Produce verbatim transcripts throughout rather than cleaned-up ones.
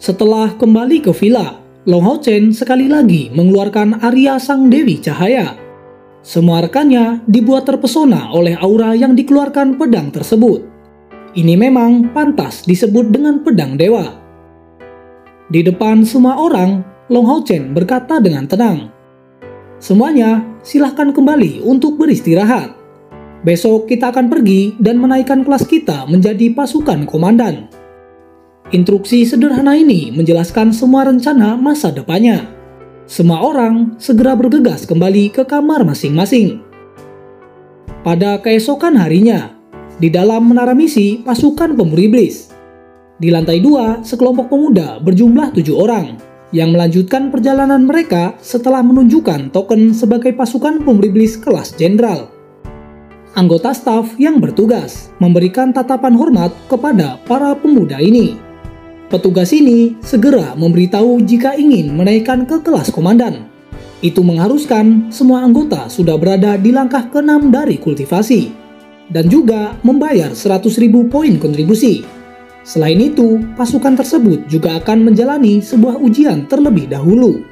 Setelah kembali ke villa, Long Hao Chen sekali lagi mengeluarkan Arya Sang Dewi Cahaya. Semua rekannya dibuat terpesona oleh aura yang dikeluarkan pedang tersebut. Ini memang pantas disebut dengan pedang dewa. Di depan semua orang, Long Hao Chen berkata dengan tenang, "Semuanya silahkan kembali untuk beristirahat. Besok kita akan pergi dan menaikkan kelas kita menjadi pasukan komandan." Instruksi sederhana ini menjelaskan semua rencana masa depannya. Semua orang segera bergegas kembali ke kamar masing-masing. Pada keesokan harinya, di dalam menara misi pasukan pemburu iblis, di lantai dua sekelompok pemuda berjumlah tujuh orang yang melanjutkan perjalanan mereka setelah menunjukkan token sebagai pasukan pemburu iblis kelas jenderal. Anggota staf yang bertugas memberikan tatapan hormat kepada para pemuda ini. Petugas ini segera memberitahu jika ingin menaikkan ke kelas komandan. Itu mengharuskan semua anggota sudah berada di langkah keenam dari kultivasi dan juga membayar seratus ribu poin kontribusi. Selain itu, pasukan tersebut juga akan menjalani sebuah ujian terlebih dahulu.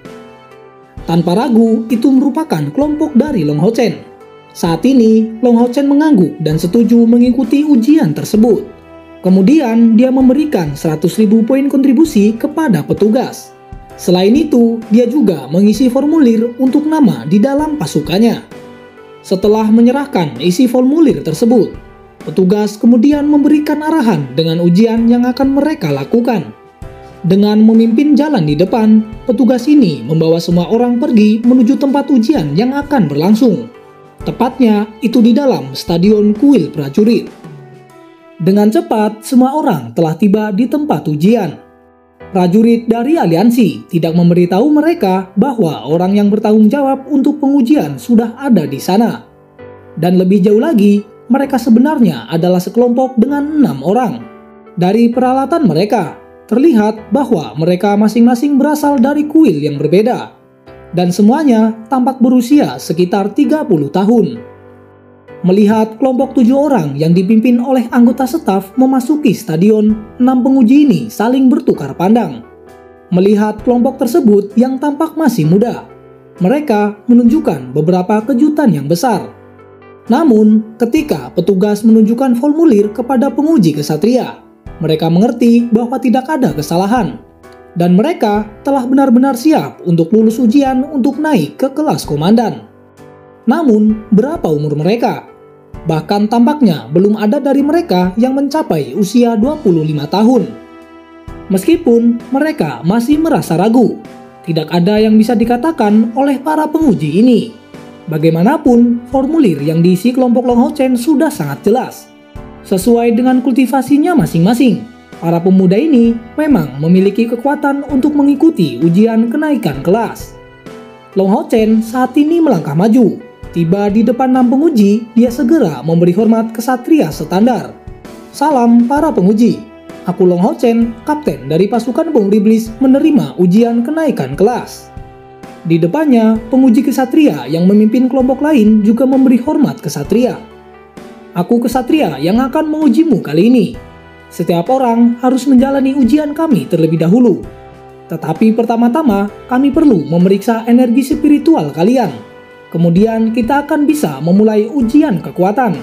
Tanpa ragu, itu merupakan kelompok dari Long Hao Chen. Saat ini, Long Hao Chen mengangguk dan setuju mengikuti ujian tersebut. Kemudian dia memberikan seratus ribu poin kontribusi kepada petugas. Selain itu, dia juga mengisi formulir untuk nama di dalam pasukannya. Setelah menyerahkan isi formulir tersebut, petugas kemudian memberikan arahan dengan ujian yang akan mereka lakukan. Dengan memimpin jalan di depan, petugas ini membawa semua orang pergi menuju tempat ujian yang akan berlangsung. Tepatnya itu di dalam Stadion Kuil Prajurit. Dengan cepat, semua orang telah tiba di tempat ujian. Prajurit dari aliansi tidak memberitahu mereka bahwa orang yang bertanggung jawab untuk pengujian sudah ada di sana. Dan lebih jauh lagi, mereka sebenarnya adalah sekelompok dengan enam orang. Dari peralatan mereka, terlihat bahwa mereka masing-masing berasal dari kuil yang berbeda. Dan semuanya tampak berusia sekitar tiga puluh tahun. Melihat kelompok tujuh orang yang dipimpin oleh anggota staf memasuki stadion, enam penguji ini saling bertukar pandang. Melihat kelompok tersebut yang tampak masih muda, mereka menunjukkan beberapa kejutan yang besar. Namun, ketika petugas menunjukkan formulir kepada penguji kesatria, mereka mengerti bahwa tidak ada kesalahan, dan mereka telah benar-benar siap untuk lulus ujian untuk naik ke kelas komandan. Namun, berapa umur mereka? Bahkan tampaknya belum ada dari mereka yang mencapai usia dua puluh lima tahun. Meskipun mereka masih merasa ragu, tidak ada yang bisa dikatakan oleh para penguji ini. Bagaimanapun, formulir yang diisi kelompok Long Hao Chen sudah sangat jelas. Sesuai dengan kultivasinya masing-masing, para pemuda ini memang memiliki kekuatan untuk mengikuti ujian kenaikan kelas. Long Hao Chen saat ini melangkah maju. Tiba di depan enam penguji, dia segera memberi hormat kesatria standar. "Salam para penguji. Aku Long Hao Chen, kapten dari pasukan pemburu iblis menerima ujian kenaikan kelas." Di depannya, penguji kesatria yang memimpin kelompok lain juga memberi hormat kesatria. "Aku kesatria yang akan mengujimu kali ini. Setiap orang harus menjalani ujian kami terlebih dahulu. Tetapi pertama-tama, kami perlu memeriksa energi spiritual kalian. Kemudian kita akan bisa memulai ujian kekuatan."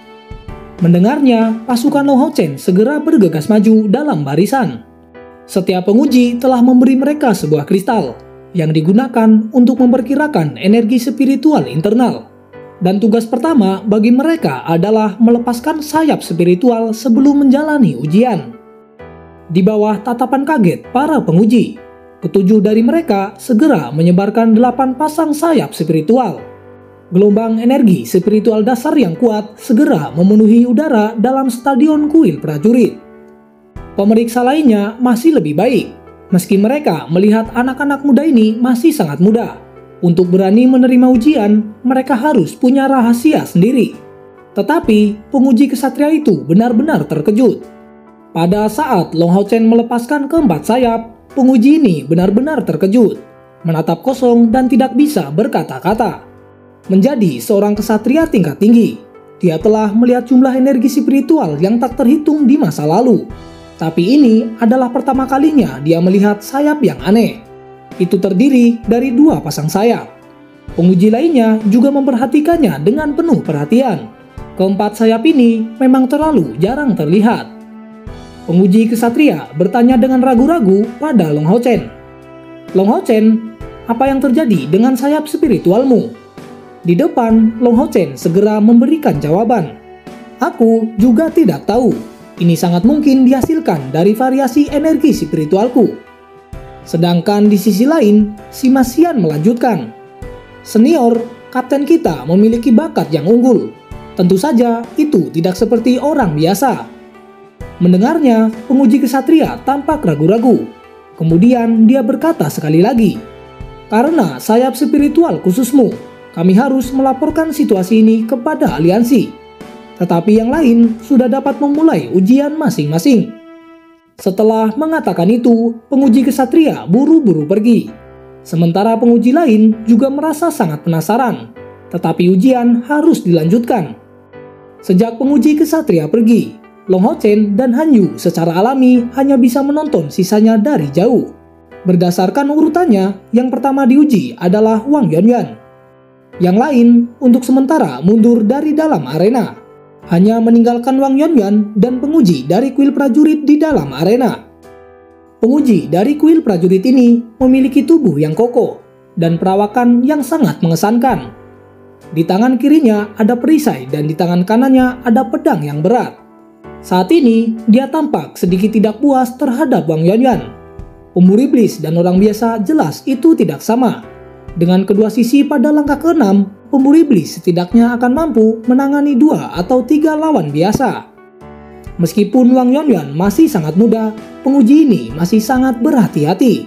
Mendengarnya, pasukan Long Hao Chen segera bergegas maju dalam barisan. Setiap penguji telah memberi mereka sebuah kristal yang digunakan untuk memperkirakan energi spiritual internal. Dan tugas pertama bagi mereka adalah melepaskan sayap spiritual sebelum menjalani ujian. Di bawah tatapan kaget para penguji, ketujuh dari mereka segera menyebarkan delapan pasang sayap spiritual. Gelombang energi spiritual dasar yang kuat segera memenuhi udara dalam stadion kuil prajurit. Pemeriksa lainnya masih lebih baik, meski mereka melihat anak-anak muda ini masih sangat muda. Untuk berani menerima ujian, mereka harus punya rahasia sendiri. Tetapi penguji kesatria itu benar-benar terkejut. Pada saat Long Hao Chen melepaskan keempat sayap, penguji ini benar-benar terkejut, menatap kosong dan tidak bisa berkata-kata. Menjadi seorang kesatria tingkat tinggi, dia telah melihat jumlah energi spiritual yang tak terhitung di masa lalu. Tapi ini adalah pertama kalinya dia melihat sayap yang aneh. Itu terdiri dari dua pasang sayap. Penguji lainnya juga memperhatikannya dengan penuh perhatian. Keempat sayap ini memang terlalu jarang terlihat. Penguji kesatria bertanya dengan ragu-ragu pada Long Hao Chen. Long Hao Chen, apa yang terjadi dengan sayap spiritualmu? Di depan, Long Hao Chen segera memberikan jawaban. Aku juga tidak tahu. Ini sangat mungkin dihasilkan dari variasi energi spiritualku. Sedangkan di sisi lain, Sima Xian melanjutkan. Senior, kapten kita memiliki bakat yang unggul. Tentu saja itu tidak seperti orang biasa. Mendengarnya, penguji kesatria tampak ragu-ragu. Kemudian dia berkata sekali lagi, karena sayap spiritual khususmu, kami harus melaporkan situasi ini kepada aliansi. Tetapi yang lain sudah dapat memulai ujian masing-masing. Setelah mengatakan itu, penguji kesatria buru-buru pergi. Sementara penguji lain juga merasa sangat penasaran, tetapi ujian harus dilanjutkan. Sejak penguji kesatria pergi, Long Hao Chen dan Han Yu secara alami hanya bisa menonton sisanya dari jauh. Berdasarkan urutannya, yang pertama diuji adalah Wang Yuanyuan. Yang lain untuk sementara mundur dari dalam arena, hanya meninggalkan Wang Yuanyuan dan penguji dari kuil prajurit di dalam arena. Penguji dari kuil prajurit ini memiliki tubuh yang kokoh dan perawakan yang sangat mengesankan. Di tangan kirinya ada perisai dan di tangan kanannya ada pedang yang berat. Saat ini dia tampak sedikit tidak puas terhadap Wang Yuanyuan. Pemburu iblis dan orang biasa jelas itu tidak sama. Dengan kedua sisi pada langkah keenam, pemburu iblis setidaknya akan mampu menangani dua atau tiga lawan biasa. Meskipun Wang Yuanyuan masih sangat muda, penguji ini masih sangat berhati-hati.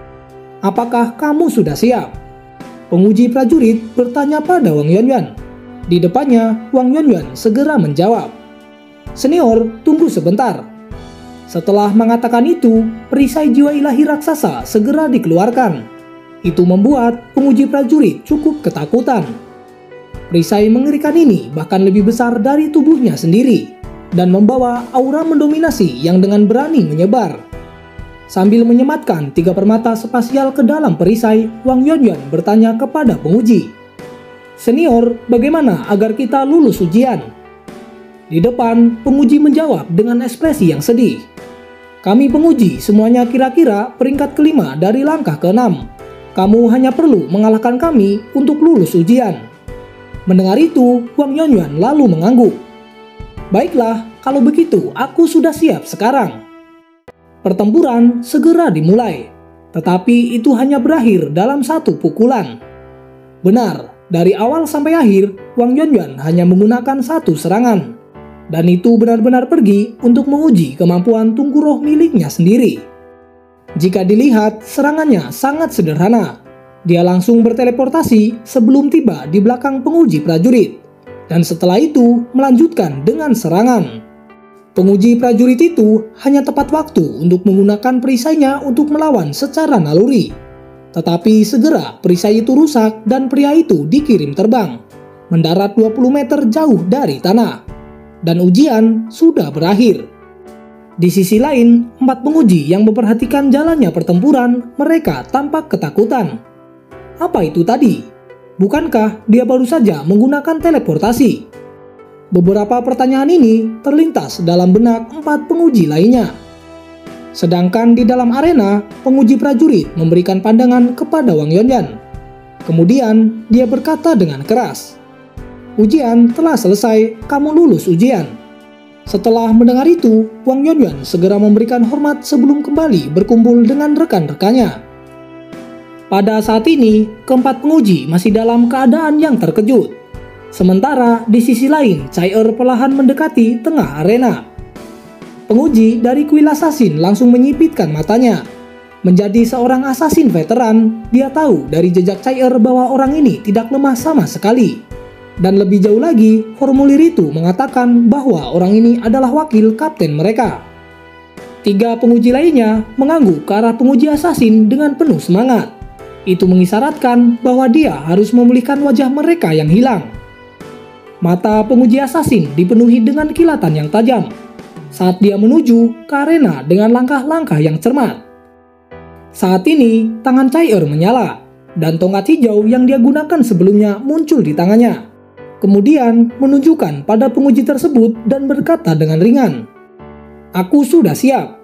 Apakah kamu sudah siap? Penguji prajurit bertanya pada Wang Yuanyuan. Di depannya, Wang Yuanyuan segera menjawab, "Senior, tunggu sebentar." Setelah mengatakan itu, perisai jiwa ilahi raksasa segera dikeluarkan. Itu membuat penguji prajurit cukup ketakutan. Perisai mengerikan ini bahkan lebih besar dari tubuhnya sendiri dan membawa aura mendominasi yang dengan berani menyebar. Sambil menyematkan tiga permata spasial ke dalam perisai, Wang Yuanyuan bertanya kepada penguji, "Senior, bagaimana agar kita lulus ujian?" Di depan, penguji menjawab dengan ekspresi yang sedih, "Kami penguji semuanya kira-kira peringkat kelima dari langkah keenam. Kamu hanya perlu mengalahkan kami untuk lulus ujian." Mendengar itu, Wang Yuanyuan lalu mengangguk. "Baiklah, kalau begitu aku sudah siap sekarang." Pertempuran segera dimulai, tetapi itu hanya berakhir dalam satu pukulan. Benar, dari awal sampai akhir, Wang Yuanyuan hanya menggunakan satu serangan. Dan itu benar-benar pergi untuk menguji kemampuan tungku roh miliknya sendiri. Jika dilihat, serangannya sangat sederhana. Dia langsung berteleportasi sebelum tiba di belakang penguji prajurit. Dan setelah itu melanjutkan dengan serangan. Penguji prajurit itu hanya tepat waktu untuk menggunakan perisainya untuk melawan secara naluri. Tetapi segera perisai itu rusak dan pria itu dikirim terbang, mendarat dua puluh meter jauh dari tanah. Dan ujian sudah berakhir. Di sisi lain, empat penguji yang memperhatikan jalannya pertempuran, mereka tampak ketakutan. Apa itu tadi? Bukankah dia baru saja menggunakan teleportasi? Beberapa pertanyaan ini terlintas dalam benak empat penguji lainnya. Sedangkan di dalam arena, penguji prajurit memberikan pandangan kepada Wang Yuanyuan. Kemudian dia berkata dengan keras, "Ujian telah selesai, kamu lulus ujian." Setelah mendengar itu, Wang Yuanyuan segera memberikan hormat sebelum kembali berkumpul dengan rekan-rekannya. Pada saat ini, keempat penguji masih dalam keadaan yang terkejut. Sementara di sisi lain, Chai Er perlahan mendekati tengah arena. Penguji dari kuil assassin langsung menyipitkan matanya. Menjadi seorang assassin veteran, dia tahu dari jejak Chai Er bahwa orang ini tidak lemah sama sekali. Dan lebih jauh lagi, formulir itu mengatakan bahwa orang ini adalah wakil kapten mereka. Tiga penguji lainnya mengangguk ke arah penguji assassin dengan penuh semangat. Itu mengisyaratkan bahwa dia harus memulihkan wajah mereka yang hilang. Mata penguji assassin dipenuhi dengan kilatan yang tajam. saat dia menuju ke arena dengan langkah-langkah yang cermat. Saat ini, tangan Chai-Er menyala, dan tongkat hijau yang dia gunakan sebelumnya muncul di tangannya. Kemudian menunjukkan pada penguji tersebut dan berkata dengan ringan, "Aku sudah siap."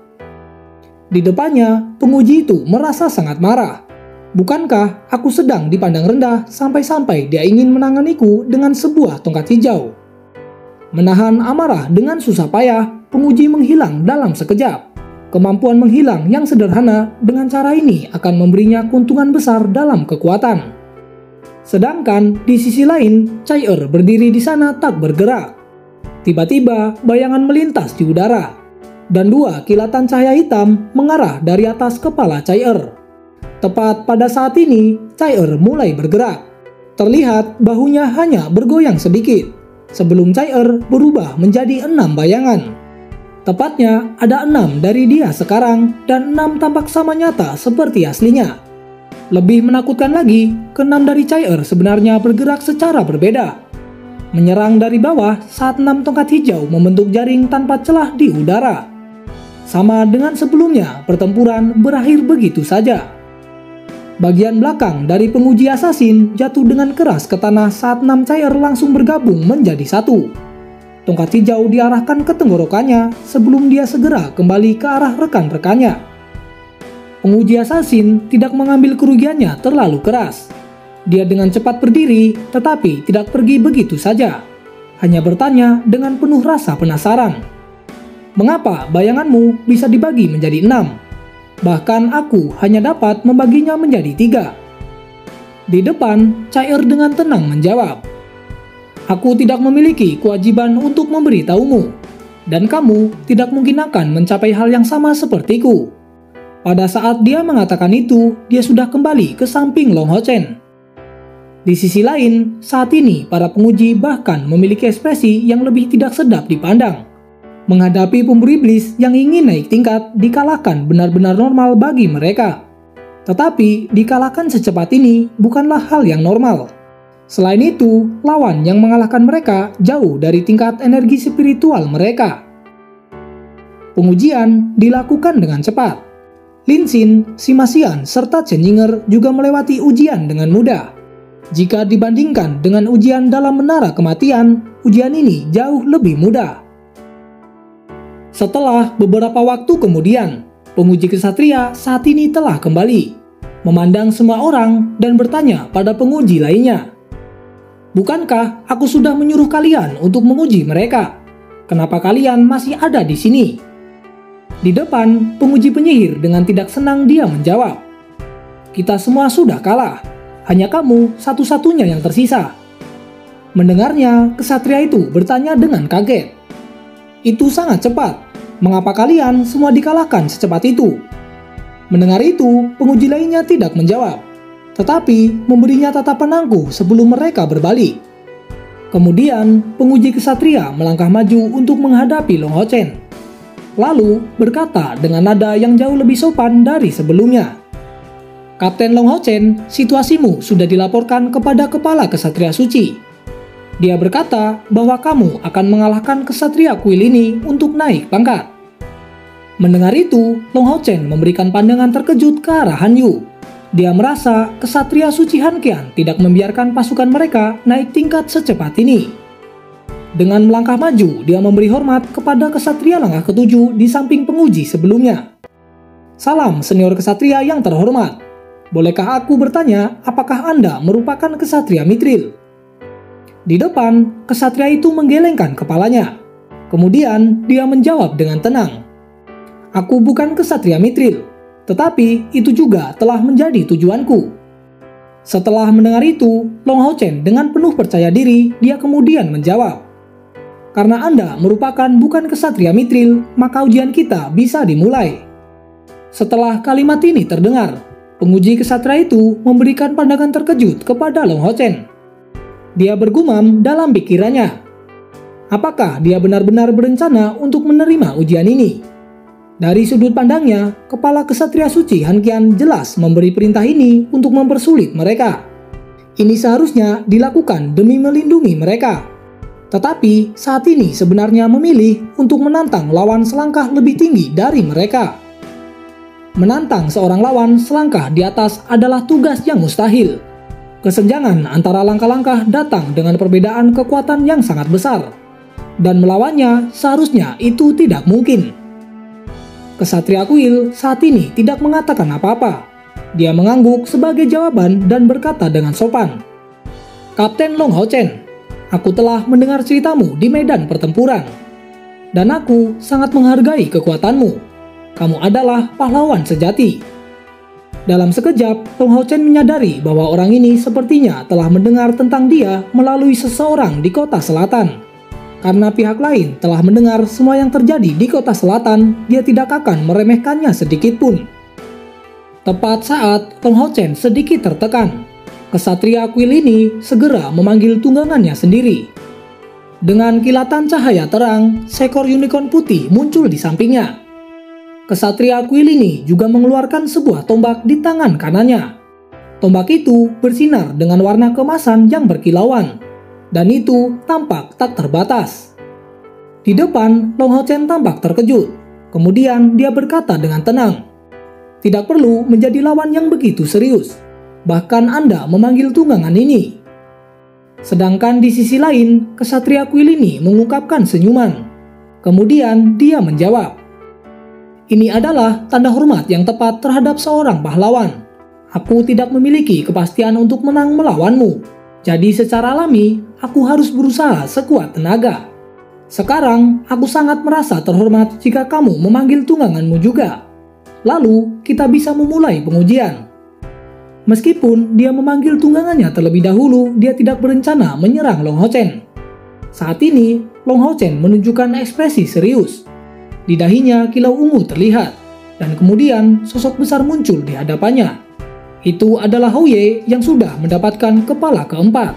Di depannya, penguji itu merasa sangat marah. Bukankah aku sedang dipandang rendah sampai-sampai dia ingin menanganiku dengan sebuah tongkat hijau? Menahan amarah dengan susah payah, penguji menghilang dalam sekejap. Kemampuan menghilang yang sederhana dengan cara ini akan memberinya keuntungan besar dalam kekuatan. Sedangkan di sisi lain, Chai-Er berdiri di sana tak bergerak. Tiba-tiba bayangan melintas di udara, dan dua kilatan cahaya hitam mengarah dari atas kepala Chai-Er. Tepat pada saat ini, Chai-Er mulai bergerak. Terlihat bahunya hanya bergoyang sedikit, sebelum Chai-Er berubah menjadi enam bayangan. Tepatnya ada enam dari dia sekarang dan enam tampak sama nyata seperti aslinya. Lebih menakutkan lagi, keenam dari Chai-Er sebenarnya bergerak secara berbeda. Menyerang dari bawah saat enam tongkat hijau membentuk jaring tanpa celah di udara. Sama dengan sebelumnya, pertempuran berakhir begitu saja. Bagian belakang dari penguji asasin jatuh dengan keras ke tanah saat enam Chai-Er langsung bergabung menjadi satu. Tongkat hijau diarahkan ke tenggorokannya sebelum dia segera kembali ke arah rekan-rekannya. Penguji asasin tidak mengambil kerugiannya terlalu keras. Dia dengan cepat berdiri tetapi tidak pergi begitu saja. Hanya bertanya dengan penuh rasa penasaran. "Mengapa bayanganmu bisa dibagi menjadi enam? Bahkan aku hanya dapat membaginya menjadi tiga." Di depan, Chai-Er dengan tenang menjawab, "Aku tidak memiliki kewajiban untuk memberitahumu, dan kamu tidak mungkin akan mencapai hal yang sama sepertiku." Pada saat dia mengatakan itu, dia sudah kembali ke samping Long Hao Chen. Di sisi lain, saat ini para penguji bahkan memiliki ekspresi yang lebih tidak sedap dipandang. Menghadapi pemburu iblis yang ingin naik tingkat dikalahkan benar-benar normal bagi mereka. Tetapi dikalahkan secepat ini bukanlah hal yang normal. Selain itu, lawan yang mengalahkan mereka jauh dari tingkat energi spiritual mereka. Pengujian dilakukan dengan cepat. Lin Xin, Sima Xian, serta Chen Yinger juga melewati ujian dengan mudah. Jika dibandingkan dengan ujian dalam menara kematian, ujian ini jauh lebih mudah. Setelah beberapa waktu kemudian, penguji kesatria saat ini telah kembali, memandang semua orang dan bertanya pada penguji lainnya, "Bukankah aku sudah menyuruh kalian untuk menguji mereka? Kenapa kalian masih ada di sini?" Di depan, penguji penyihir dengan tidak senang dia menjawab, "Kita semua sudah kalah. Hanya kamu satu-satunya yang tersisa." Mendengarnya, kesatria itu bertanya dengan kaget, "Itu sangat cepat. Mengapa kalian semua dikalahkan secepat itu?" Mendengar itu, penguji lainnya tidak menjawab, tetapi memberinya tatapan angkuh sebelum mereka berbalik. Kemudian, penguji kesatria melangkah maju untuk menghadapi Long Hao Chen. Lalu berkata dengan nada yang jauh lebih sopan dari sebelumnya, "Kapten Long Hao Chen, situasimu sudah dilaporkan kepada kepala kesatria suci. Dia berkata bahwa kamu akan mengalahkan kesatria kuil ini untuk naik pangkat." Mendengar itu, Long Hao Chen memberikan pandangan terkejut ke arah Han Yu. Dia merasa kesatria suci Han Qian tidak membiarkan pasukan mereka naik tingkat secepat ini. Dengan melangkah maju, dia memberi hormat kepada kesatria langkah ketujuh di samping penguji sebelumnya. "Salam senior kesatria yang terhormat. Bolehkah aku bertanya apakah Anda merupakan kesatria Mithril?" Di depan, kesatria itu menggelengkan kepalanya. Kemudian dia menjawab dengan tenang, "Aku bukan kesatria Mithril, tetapi itu juga telah menjadi tujuanku." Setelah mendengar itu, Long Hao Chen dengan penuh percaya diri, dia kemudian menjawab, "Karena Anda merupakan bukan kesatria Mithril, maka ujian kita bisa dimulai." Setelah kalimat ini terdengar, penguji kesatria itu memberikan pandangan terkejut kepada Long Hao Chen. Dia bergumam dalam pikirannya, apakah dia benar-benar berencana untuk menerima ujian ini? Dari sudut pandangnya, kepala kesatria suci Han Qian jelas memberi perintah ini untuk mempersulit mereka. Ini seharusnya dilakukan demi melindungi mereka. Tetapi saat ini sebenarnya memilih untuk menantang lawan selangkah lebih tinggi dari mereka. Menantang seorang lawan selangkah di atas adalah tugas yang mustahil. Kesenjangan antara langkah-langkah datang dengan perbedaan kekuatan yang sangat besar. Dan melawannya seharusnya itu tidak mungkin. Kesatria kuil saat ini tidak mengatakan apa-apa. Dia mengangguk sebagai jawaban dan berkata dengan sopan, "Kapten Long Hao Chen, aku telah mendengar ceritamu di medan pertempuran. Dan aku sangat menghargai kekuatanmu. Kamu adalah pahlawan sejati." Dalam sekejap, Long Hao Chen menyadari bahwa orang ini sepertinya telah mendengar tentang dia melalui seseorang di kota selatan. Karena pihak lain telah mendengar semua yang terjadi di kota selatan, dia tidak akan meremehkannya sedikit pun. Tepat saat Long Hao Chen sedikit tertekan, Kesatria kuil ini segera memanggil tunggangannya sendiri. Dengan kilatan cahaya terang, seekor unicorn putih muncul di sampingnya. Kesatria kuil ini juga mengeluarkan sebuah tombak di tangan kanannya. Tombak itu bersinar dengan warna keemasan yang berkilauan, dan itu tampak tak terbatas. Di depan, Long Hao Chen tampak terkejut. Kemudian dia berkata dengan tenang, "Tidak perlu menjadi lawan yang begitu serius. Bahkan Anda memanggil tunggangan ini." Sedangkan di sisi lain, Kesatria kuil ini mengungkapkan senyuman. Kemudian dia menjawab, "Ini adalah tanda hormat yang tepat terhadap seorang pahlawan. Aku tidak memiliki kepastian untuk menang melawanmu. Jadi secara alami, aku harus berusaha sekuat tenaga. Sekarang, aku sangat merasa terhormat jika kamu memanggil tungganganmu juga. Lalu, kita bisa memulai pengujian." Meskipun dia memanggil tunggangannya terlebih dahulu, dia tidak berencana menyerang Long Hao Chen. Saat ini, Long Hao Chen menunjukkan ekspresi serius. Di dahinya kilau ungu terlihat, dan kemudian sosok besar muncul di hadapannya. Itu adalah Hou Ye yang sudah mendapatkan kepala keempat.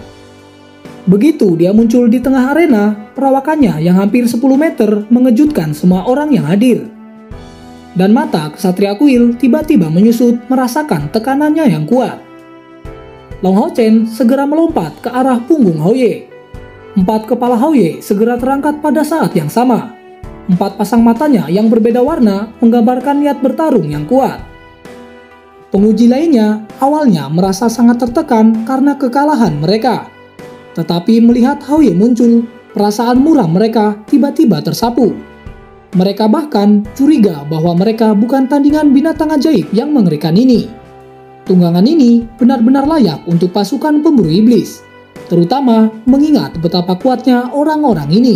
Begitu dia muncul di tengah arena, perawakannya yang hampir sepuluh meter mengejutkan semua orang yang hadir. Dan mata Kesatria kuil tiba-tiba menyusut merasakan tekanannya yang kuat. Long Hao Chen segera melompat ke arah punggung Hou Ye. Empat kepala Hou Ye segera terangkat pada saat yang sama. Empat pasang matanya yang berbeda warna menggambarkan niat bertarung yang kuat. Penguji lainnya awalnya merasa sangat tertekan karena kekalahan mereka. Tetapi melihat Hou Ye muncul, perasaan muram mereka tiba-tiba tersapu. Mereka bahkan curiga bahwa mereka bukan tandingan binatang ajaib yang mengerikan ini. Tunggangan ini benar-benar layak untuk pasukan pemburu iblis, terutama mengingat betapa kuatnya orang-orang ini.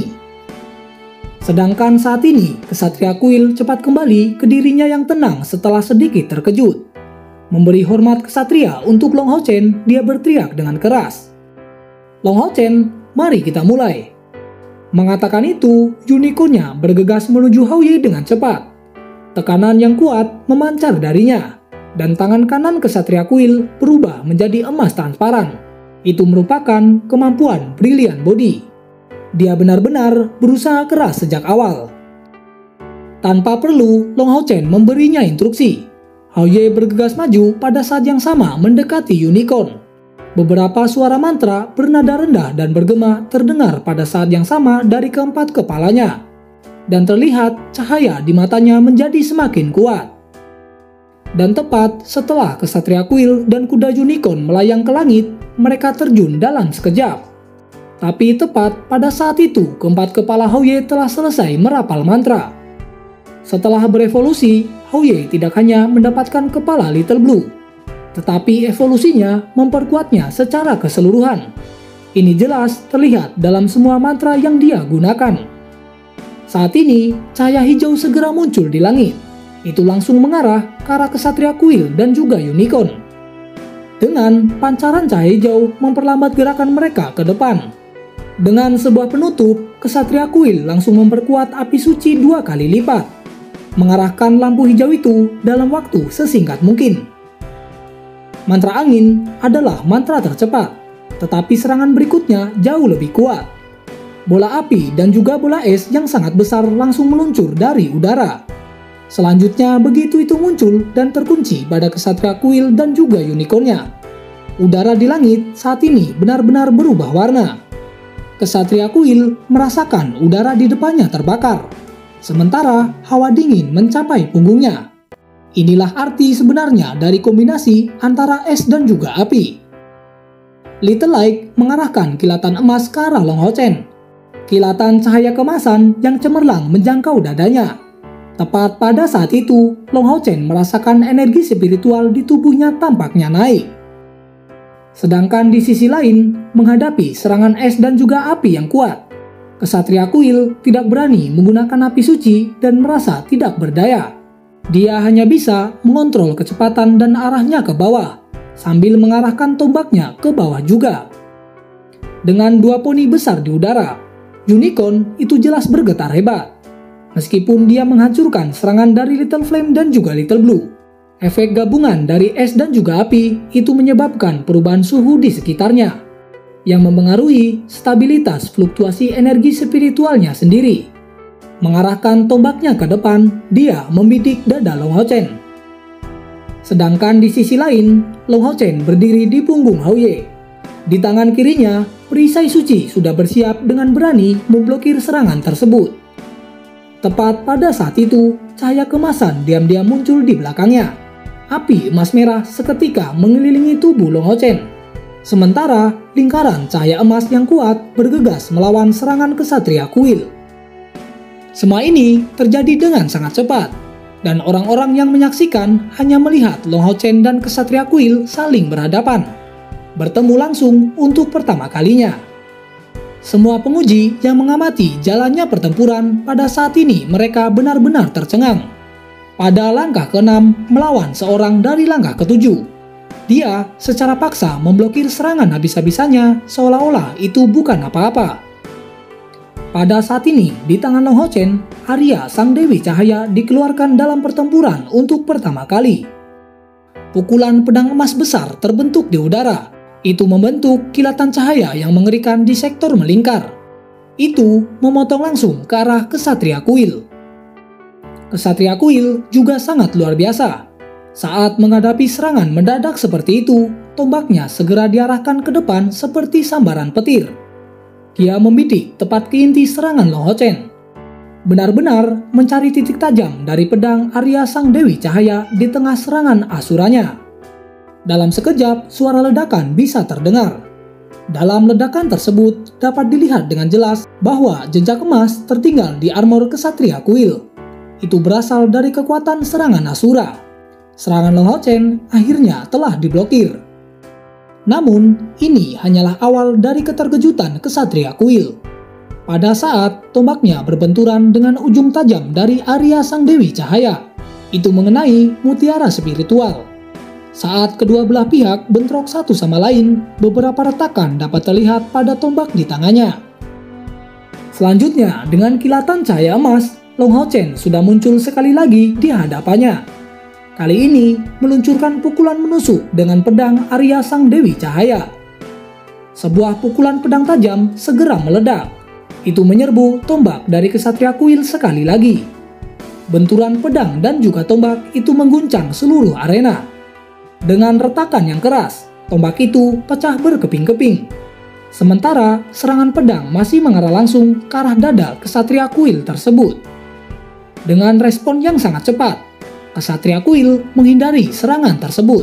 Sedangkan saat ini, Kesatria kuil cepat kembali ke dirinya yang tenang setelah sedikit terkejut. Memberi hormat kesatria untuk Long Hao Chen, dia berteriak dengan keras, "Long Hao Chen, mari kita mulai." Mengatakan itu, unicornnya bergegas menuju Hou Ye dengan cepat. Tekanan yang kuat memancar darinya, dan tangan kanan Kesatria kuil berubah menjadi emas transparan. Itu merupakan kemampuan Brilliant Body. Dia benar-benar berusaha keras sejak awal. Tanpa perlu Long Hao Chen memberinya instruksi, Hou Ye bergegas maju pada saat yang sama mendekati unicorn. Beberapa suara mantra bernada rendah dan bergema terdengar pada saat yang sama dari keempat kepalanya. Dan terlihat cahaya di matanya menjadi semakin kuat. Dan tepat setelah Kesatria kuil dan kuda unicorn melayang ke langit, mereka terjun dalam sekejap. Tapi tepat pada saat itu, keempat kepala Hou Ye telah selesai merapal mantra. Setelah berevolusi, Hou Ye tidak hanya mendapatkan kepala Little Blue, tetapi evolusinya memperkuatnya secara keseluruhan. Ini jelas terlihat dalam semua mantra yang dia gunakan. Saat ini, cahaya hijau segera muncul di langit. Itu langsung mengarah ke arah Kesatria kuil dan juga unicorn. Dengan pancaran cahaya hijau memperlambat gerakan mereka ke depan. Dengan sebuah penutup, Kesatria kuil langsung memperkuat api suci dua kali lipat, mengarahkan lampu hijau itu dalam waktu sesingkat mungkin. Mantra angin adalah mantra tercepat, tetapi serangan berikutnya jauh lebih kuat. Bola api dan juga bola es yang sangat besar langsung meluncur dari udara. Selanjutnya begitu itu muncul dan terkunci pada Kesatria kuil dan juga unicornnya. Udara di langit saat ini benar-benar berubah warna. Kesatria kuil merasakan udara di depannya terbakar, sementara hawa dingin mencapai punggungnya. Inilah arti sebenarnya dari kombinasi antara es dan juga api. Little Light mengarahkan kilatan emas ke arah Long Hao Chen. Kilatan cahaya kemasan yang cemerlang menjangkau dadanya. Tepat pada saat itu, Long Hao Chen merasakan energi spiritual di tubuhnya tampaknya naik. Sedangkan di sisi lain, menghadapi serangan es dan juga api yang kuat, Kesatria kuil tidak berani menggunakan api suci dan merasa tidak berdaya. Dia hanya bisa mengontrol kecepatan dan arahnya ke bawah, sambil mengarahkan tombaknya ke bawah juga. Dengan dua poni besar di udara, Unicorn itu jelas bergetar hebat. Meskipun dia menghancurkan serangan dari Little Flame dan juga Little Blue, efek gabungan dari es dan juga api itu menyebabkan perubahan suhu di sekitarnya, yang mempengaruhi stabilitas fluktuasi energi spiritualnya sendiri. Mengarahkan tombaknya ke depan, dia membidik dada Long Hao Chen. Sedangkan di sisi lain, Long Hao Chen berdiri di punggung Hao Ye. Di tangan kirinya, perisai suci sudah bersiap dengan berani memblokir serangan tersebut. Tepat pada saat itu, cahaya kemasan diam-diam muncul di belakangnya. Api emas merah seketika mengelilingi tubuh Long Hao Chen. Sementara lingkaran cahaya emas yang kuat bergegas melawan serangan Kesatria kuil. Semua ini terjadi dengan sangat cepat, dan orang-orang yang menyaksikan hanya melihat Long Hao Chen dan Kesatria kuil saling berhadapan, bertemu langsung untuk pertama kalinya. Semua penguji yang mengamati jalannya pertempuran pada saat ini mereka benar-benar tercengang. Pada langkah keenam melawan seorang dari langkah ketujuh, dia secara paksa memblokir serangan habis-habisannya seolah-olah itu bukan apa-apa. Pada saat ini di tangan Long Hao Chen, Arya Sang Dewi Cahaya dikeluarkan dalam pertempuran untuk pertama kali. Pukulan pedang emas besar terbentuk di udara. Itu membentuk kilatan cahaya yang mengerikan di sektor melingkar. Itu memotong langsung ke arah Kesatria kuil. Kesatria kuil juga sangat luar biasa. Saat menghadapi serangan mendadak seperti itu, tombaknya segera diarahkan ke depan seperti sambaran petir. Dia membidik tepat ke inti serangan Long Hao Chen. Benar-benar mencari titik tajam dari pedang Arya Sang Dewi Cahaya di tengah serangan asuranya. Dalam sekejap, suara ledakan bisa terdengar. Dalam ledakan tersebut, dapat dilihat dengan jelas bahwa jejak emas tertinggal di armor Kesatria kuil. Itu berasal dari kekuatan serangan Asura. Serangan Long Hao Chen akhirnya telah diblokir. Namun, ini hanyalah awal dari keterkejutan Kesatria kuil. Pada saat tombaknya berbenturan dengan ujung tajam dari Arya Sang Dewi Cahaya, itu mengenai mutiara spiritual. Saat kedua belah pihak bentrok satu sama lain, beberapa retakan dapat terlihat pada tombak di tangannya. Selanjutnya, dengan kilatan cahaya emas, Long Hao Chen sudah muncul sekali lagi di hadapannya. Kali ini, meluncurkan pukulan menusuk dengan pedang Arya Sang Dewi Cahaya. Sebuah pukulan pedang tajam segera meledak. Itu menyerbu tombak dari Kesatria kuil sekali lagi. Benturan pedang dan juga tombak itu mengguncang seluruh arena. Dengan retakan yang keras, tombak itu pecah berkeping-keping. Sementara serangan pedang masih mengarah langsung ke arah dada Kesatria kuil tersebut. Dengan respon yang sangat cepat, Kesatria kuil menghindari serangan tersebut.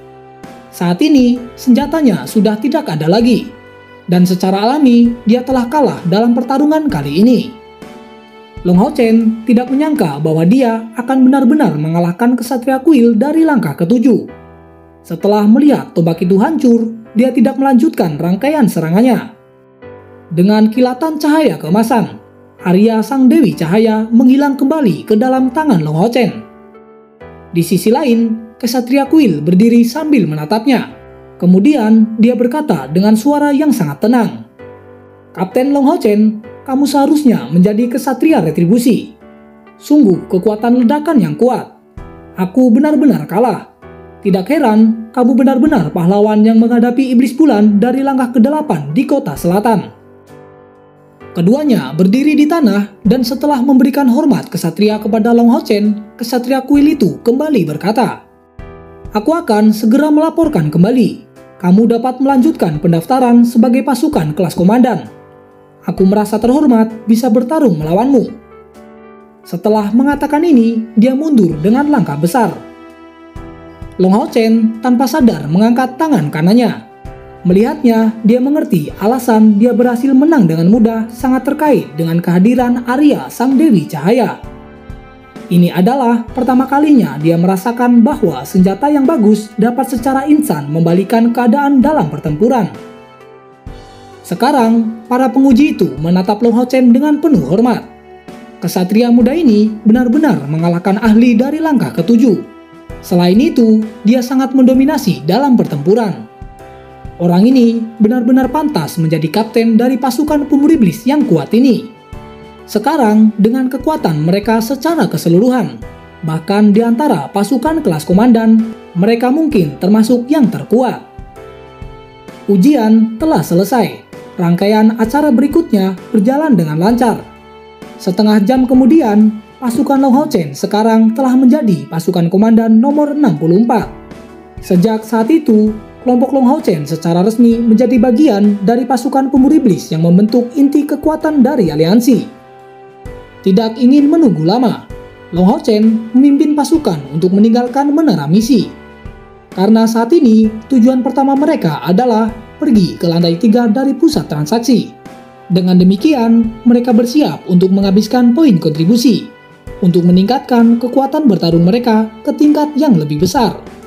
Saat ini, senjatanya sudah tidak ada lagi, dan secara alami dia telah kalah dalam pertarungan kali ini. Long Hao Chen tidak menyangka bahwa dia akan benar-benar mengalahkan Kesatria kuil dari langkah ketujuh. Setelah melihat tombak itu hancur, dia tidak melanjutkan rangkaian serangannya. Dengan kilatan cahaya keemasan, Arya Sang Dewi Cahaya menghilang kembali ke dalam tangan Long Hao Chen. Di sisi lain, Kesatria kuil berdiri sambil menatapnya. Kemudian dia berkata dengan suara yang sangat tenang, "Kapten Long Hao Chen, kamu seharusnya menjadi kesatria retribusi. Sungguh kekuatan ledakan yang kuat. Aku benar-benar kalah. Tidak heran kamu benar-benar pahlawan yang menghadapi iblis bulan dari langkah kedelapan di kota selatan." Keduanya berdiri di tanah dan setelah memberikan hormat kesatria kepada Long Hao Chen, kesatria kuil itu kembali berkata, "Aku akan segera melaporkan kembali. Kamu dapat melanjutkan pendaftaran sebagai pasukan kelas komandan. Aku merasa terhormat bisa bertarung melawanmu." Setelah mengatakan ini, dia mundur dengan langkah besar. Long Hao Chen tanpa sadar mengangkat tangan kanannya. Melihatnya, dia mengerti alasan dia berhasil menang dengan mudah sangat terkait dengan kehadiran Arya Sang Dewi Cahaya. Ini adalah pertama kalinya dia merasakan bahwa senjata yang bagus dapat secara instan membalikan keadaan dalam pertempuran. Sekarang, para penguji itu menatap Long Hao Chen dengan penuh hormat. Kesatria muda ini benar-benar mengalahkan ahli dari langkah ketujuh. Selain itu, dia sangat mendominasi dalam pertempuran. Orang ini benar-benar pantas menjadi kapten dari pasukan pemuri iblis yang kuat ini. Sekarang, dengan kekuatan mereka secara keseluruhan, bahkan di antara pasukan kelas komandan, mereka mungkin termasuk yang terkuat. Ujian telah selesai. Rangkaian acara berikutnya berjalan dengan lancar. Setengah jam kemudian, pasukan Long Hao Chen sekarang telah menjadi pasukan komandan nomor enam puluh empat. Sejak saat itu, kelompok Long Hao Chen secara resmi menjadi bagian dari pasukan pemuri iblis yang membentuk inti kekuatan dari aliansi. Tidak ingin menunggu lama, Long Hao Chen memimpin pasukan untuk meninggalkan menara misi. Karena saat ini, tujuan pertama mereka adalah pergi ke lantai tiga dari pusat transaksi. Dengan demikian, mereka bersiap untuk menghabiskan poin kontribusi, untuk meningkatkan kekuatan bertarung mereka ke tingkat yang lebih besar.